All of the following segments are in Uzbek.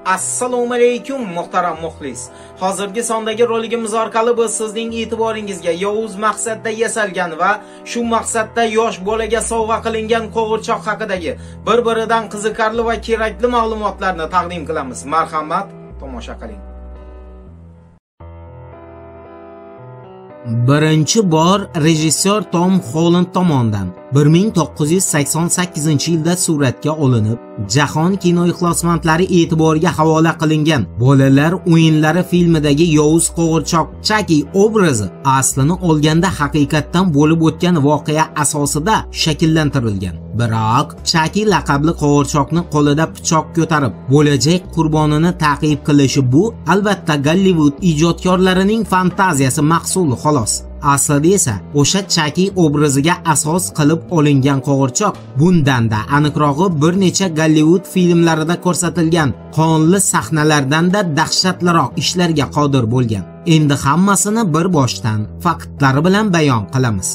Assalomu alaykum muhtaram muxlis. Hozirgi sondagi roligimiz orqali biz sizning e'tiboringizga Yovuz maqsadda yasalgan va shu maqsadda yosh bolaga sovg'a qilingan qo'g'irchoq haqidagi bir-biridan qiziqarli va kerakli ma'lumotlarni taqdim qilamiz. Marhamat, tomosha qiling. Birinchi bor rejissyor Tom Holland tomonidan 1988-yilda suratga olinib, jahon kino ixlosmandlari e'tiboriga havola qilingan Bolalar o'yinlari filmidagi Yovuz qo'g'irchoq Chucky obrazi aslini olganda haqiqatdan bo'lib o'tgan voqea asosida shakllantirilgan. Biroq Chucky laqabli qo'g'irchoqni qo'lida pichoq ko'tarib, bo'lajak qurbonini ta'qib qilishi bu albatta Gollivud ijodkorlarining fantaziyasi mahsuli xolos. Aslida esa o'sha Chucky obraziga asos qilib olingan qo'g'irchoq bundanda aniqrog'i bir necha Gollivud filmlarida ko'rsatilgan qonli sahnalardan-da dahshatliroq ishlarga qodir bo'lgan. Endi hammasini bir boshdan faktlari bilan bayon qilamiz.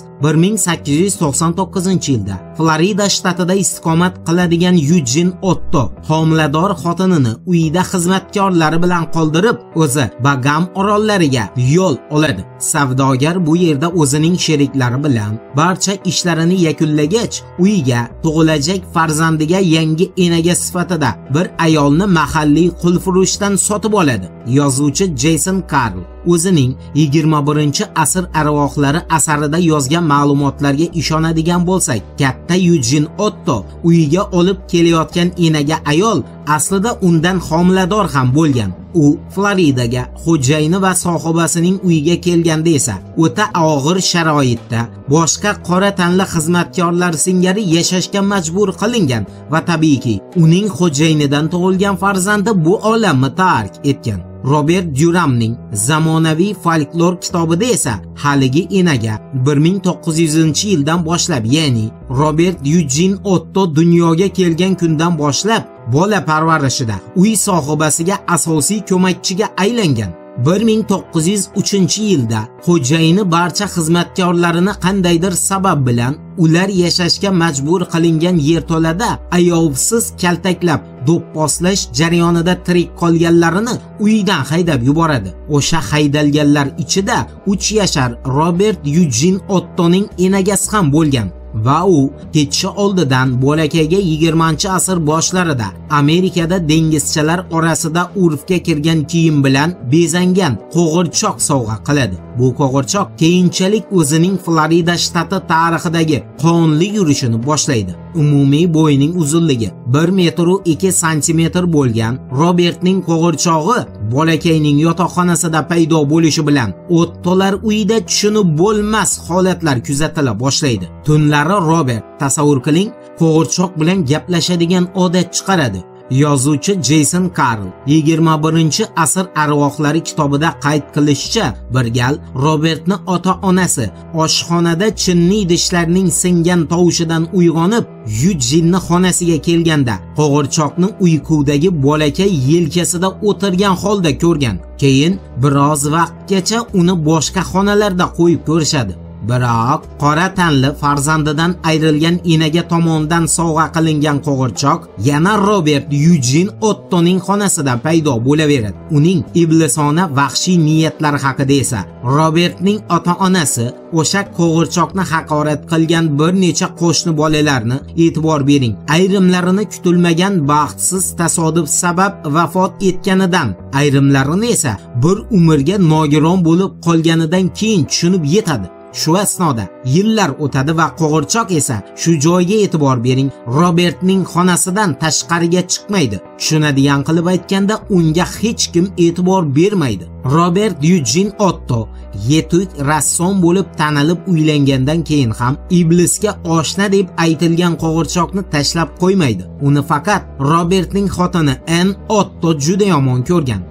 1899-yilda Florida shtatida istiqomat qiladigan Eugene Otto homilador xotinini uyida xizmatkorlari bilan qoldirib, o'zi Bagam orollariga yo'l oladi. Savdogar bu yerda o'zining sheriklari bilan barcha ishlarini yakunlagach, uyiga tug'ilajak farzandiga yangi enaga sifatida bir ayolni mahalliy qulfurushdan sotib oladi. Yozuvchi Jason Carl o'zining 21-asr arvohlari asarida yozgan ma'lumotlarga ishonadigan bo'lsak, katta Eugene Otto uyiga olib kelayotgan enaga ayol aslida undan homilador ham bo'lgan. U Floridaga xo'jayini va sohibasining uyiga kelganda esa o'ta og'ir sharoitda boshqa qora tanli xizmatkorlar singari yashashga majbur qilingan va tabiiyki uning xo'jayinidan tug'ilgan farzandi bu olamni tark etgan. Robert Durhamning zamonaviy folklor kitobida esa haligi enaga 1900-yildan boshlab, ya'ni Robert Eugene Otto dunyoga kelgan kundan boshlab bola parvarishida uy sohibasiga asosiy ko'makchiga aylangan. 1903-yilda xo'jayini barcha xizmatkorlarini qandaydir sabab bilan ular yashashga majbur qilingan yerto'lada ayovsiz kaltaklab, do'pposlash jarayonida tirik qolganlarini uyidan haydab yuboradi. O'sha haydalganlar ichida 3 yashar Robert Eugene Ottoning enagasi ham bo'lgan. Va u ketishi oldidan bolakayga 20-asr boshlarida Amerikada dengizchilar orasida urfga kirgan kiyim bilan bezangan qo'g'irchoq sovg'a qiladi. Bu qo'g'irchoq keyinchalik o'zining Florida shtati tarixidagi qonli yurishini boshlaydi. Umumiy bo'yining uzunligi 1 metr 2 santimetr bo'lgan Robertning qo'g'irchog'i bolakayning yotoqxonasida paydo bo'lishi bilan Ottolar uyida tushunib bo'lmas holatlar kuzatila boshlaydi. Tunlari Robert, tasavvur qiling, qo'g'irchoq bilan gaplashadigan odat chiqaradi. Yozuvchi Jason Carl 21-asr arvohlari kitobida qayd qilishicha, bir gal Robertni ota-onasi oshxonada chinni idishlarning singan tovushidan uyg'onib, Eugene'ning xonasiga kelganda qo'g'irchoqni uyqudagi bolakay yelkasida o'tirgan holda ko'rgan. Keyin biroz vaqtgacha uni boshqa xonalarda qo'yib ko'rishadi. Biroq qora tanli farzandidan ayrilgan enaga tomonidan sovg'a qilingan qo'g'irchoq yana Robert Eugene Ottoning xonasida paydo bo'laveradi. Uning iblisona vahshiy niyatlari haqida esa Robertning ota-onasi o'sha qo'g'irchoqni haqorat qilgan bir necha qo'shni bolalarni e'tibor bering. Ayrimlarini kutilmagan baxtsiz tasodif sabab vafot etganidan, ayrimlarini esa bir umrga nogiron bo'lib qolganidan keyin tushunib yetadi. Shu asnoda yillar o'tadi va qo'g'irchoq esa shu joyga e'tibor bering, Robertning xonasidan tashqariga chiqmaydi. Tushunadigan qilib aytganda, unga hech kim e'tibor bermaydi. Robert Eugene Otto yetuk rassom bo'lib tanilib uylangandan keyin ham iblisga oshna deb aytilgan qo'g'irchoqni tashlab qo'ymaydi. Uni faqat Robertning xotini Anne Otto juda yomon ko'rgan.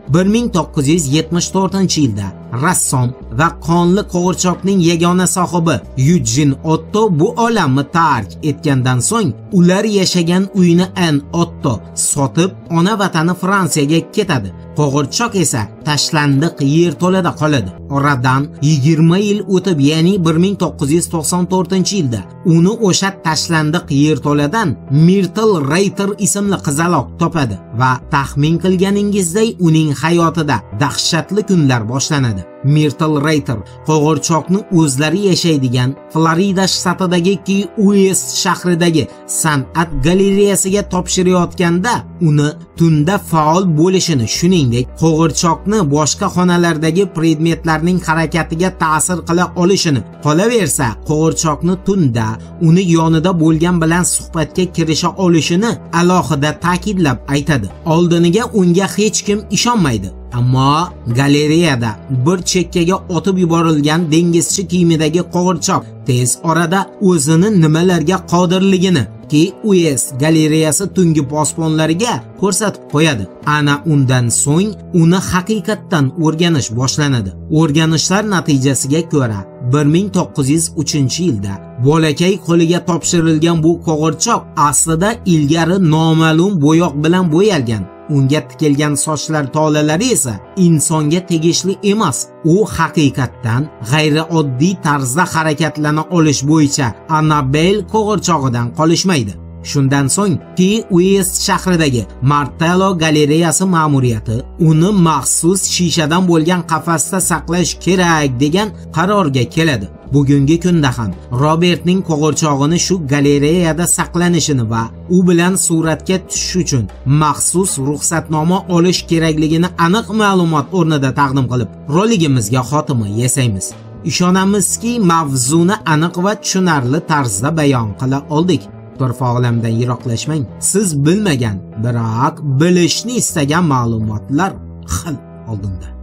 1974-yilda rassom va qonli qo'g'irchoqning yagona sohibi Eugene Otto bu olamni tark etgandan so'ng ular yashagan uyni Anne Otto sotib, ona vatani Fransiyaga ketadi. Qo'g'irchoq esa tashlandiq yerto'lada qoladi. Oradan 20 yil o'tib, ya'ni 1994-yilda uni o'sha tashlandiq yerto'ladan Myrtle Rayter ismli qizaloq topadi va taxmin qilganingizdek uning hayotida dahshatli kunlar boshlanadi. Myrtle Rayter qo'g'irchoqni o'zlari yashaydigan Florida shtatidagi Key West shahridagi san'at galereyasiga topshirayotganda uni tunda faol bo'lishini, shuningdek qo'g'irchoqni boshqa xonalardagi predmetlarning harakatiga ta'sir qila olishini, qolaversa qo'g'irchoqni tunda uni yonida bo'lgan bilan suhbatga kirisha olishini alohida ta'kidlab aytadi. Oldiniga unga hech kim ishonmaydi. Ammo galereyada bir chekkaga otib yuborilgan dengizchi kiyimidagi qo'g'irchoq tez orada o'zini nimalarga qodirligini Key West galereyasi tungi posbonlariga ko'rsatib qo'yadi. Ana undan so'ng uni haqiqatdan o'rganish boshlanadi. O'rganishlar natijasiga ko'ra 1903-yilda bolakay qo'liga topshirilgan bu qo'g'irchoq aslida ilgari noma'lum bo'yoq bilan bo'yalgan. Unga tikilgan sochlar tolalari esa insonga tegishli emas. U haqiqatdan g'ayrioddiy tarzda harakatlana olish bo'yicha Annabelle qo'g'irchog'idan qolishmaydi. Shundan so'ng Key West shahridagi Martello galereyasi ma'muriyati uni maxsus shishadan bo'lgan qafasda saqlash kerak degan qarorga keladi. Bugungi kunda ham Robertning qo'g'irchog'ini shu galereyada saqlanishini va u bilan suratga tushish uchun maxsus ruxsatnoma olish kerakligini aniq ma'lumot o'rnida taqdim qilib, roligimizga xotima yasaymiz. Ishonamizki, mavzuni aniq va tushunarli tarzda bayon qila oldik. Turfa olamdan yiroqlashmang. Siz bilmagan, biroq bilishni istagan ma'lumotlar xil oldinda.